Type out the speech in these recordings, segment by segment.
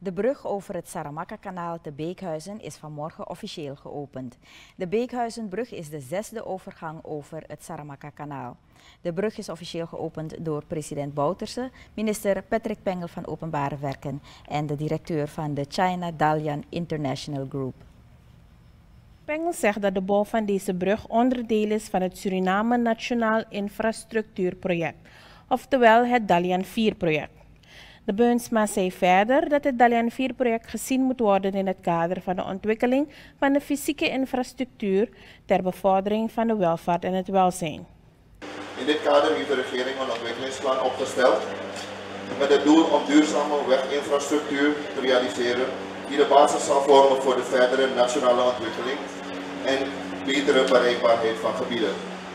De brug over het Saramacca-kanaal te Beekhuizen is vanmorgen officieel geopend. De Beekhuizenbrug is de 6e overgang over het Saramacca-kanaal. De brug is officieel geopend door president Bouterse, minister Patrick Pengel van Openbare Werken en de directeur van de China Dalian International Group. Pengel zegt dat de bouw van deze brug onderdeel is van het Suriname Nationaal Infrastructuurproject, oftewel het Dalian 4-project. De Beunsma zei verder dat het Dalian 4-project gezien moet worden in het kader van de ontwikkeling van de fysieke infrastructuur ter bevordering van de welvaart en het welzijn. In dit kader heeft de regering een ontwikkelingsplan opgesteld met het doel om duurzame weginfrastructuur te realiseren die de basis zal vormen voor de verdere nationale ontwikkeling en betere bereikbaarheid van gebieden.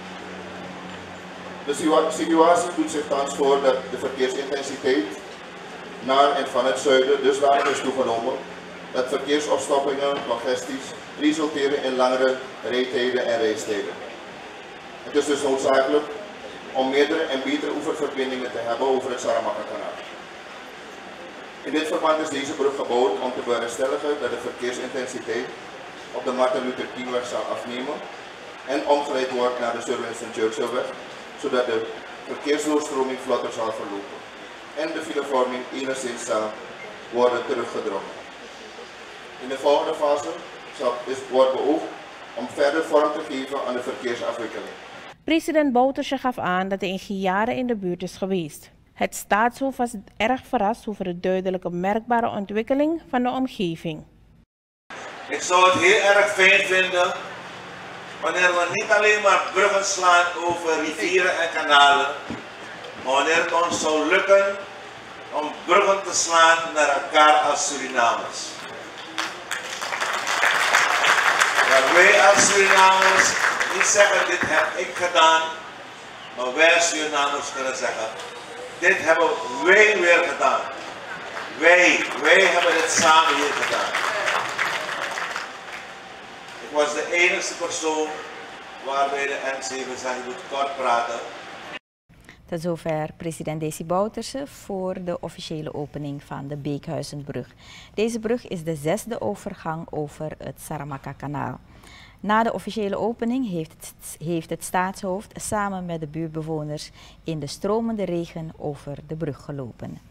De situatie doet zich thans voor dat de verkeersintensiteit naar en van het zuiden dusdanig is toegenomen dat verkeersopstoppingen, congesties resulteren in langere rijtijden en reistijden. Het is dus noodzakelijk om meerdere en betere oeververbindingen te hebben over het Saramacca-kanaal. In dit verband is deze brug gebouwd om te bewerkstelligen dat de verkeersintensiteit op de Martin Luther King-weg zal afnemen en omgeleid wordt naar de Sir Winston Churchill-weg, zodat de verkeersdoorstroming vlotter zal verlopen en de filevorming enigszins zal worden teruggedrongen. In de volgende fase wordt beoogd om verder vorm te geven aan de verkeersafwikkeling. President Bouterse gaf aan dat hij in jaren in de buurt is geweest. Het staatshoofd was erg verrast over de duidelijke merkbare ontwikkeling van de omgeving. Ik zou het heel erg fijn vinden wanneer we niet alleen maar bruggen slaan over rivieren en kanalen, maar wanneer het ons zou lukken om bruggen te slaan naar elkaar als Surinamers. Dat wij als Surinamers niet zeggen dit heb ik gedaan, maar wij als Surinamers kunnen zeggen dit hebben wij weer gedaan. Wij hebben dit samen hier gedaan. Ik was de enige persoon waarbij de N7 zei je moet kort praten. Tot zover president Desi Bouterse voor de officiële opening van de Beekhuizenbrug. Deze brug is de 6e overgang over het Saramacca-kanaal. Na de officiële opening heeft het staatshoofd samen met de buurtbewoners in de stromende regen over de brug gelopen.